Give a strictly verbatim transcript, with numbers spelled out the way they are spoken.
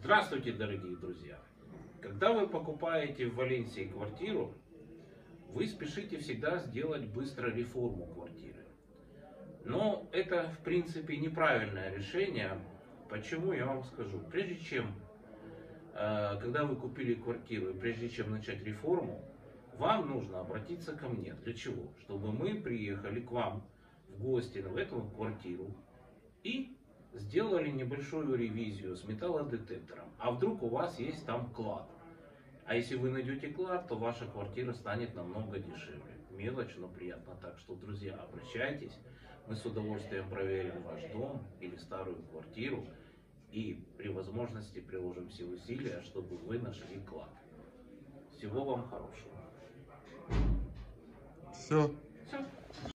Здравствуйте, дорогие друзья! Когда вы покупаете в Валенсии квартиру, вы спешите всегда сделать быстро реформу квартиры. Но это, в принципе, неправильное решение. Почему, я вам скажу. Прежде чем, когда вы купили квартиру, и прежде чем начать реформу, вам нужно обратиться ко мне. Для чего? Чтобы мы приехали к вам в гости в эту квартиру и сделали небольшую ревизию с металлодетектором. А вдруг у вас есть там клад? А если вы найдете клад, то ваша квартира станет намного дешевле. Мелочь, но приятно. Так что, друзья, обращайтесь. Мы с удовольствием проверим ваш дом или старую квартиру. И при возможности приложим все усилия, чтобы вы нашли клад. Всего вам хорошего. Все. Все.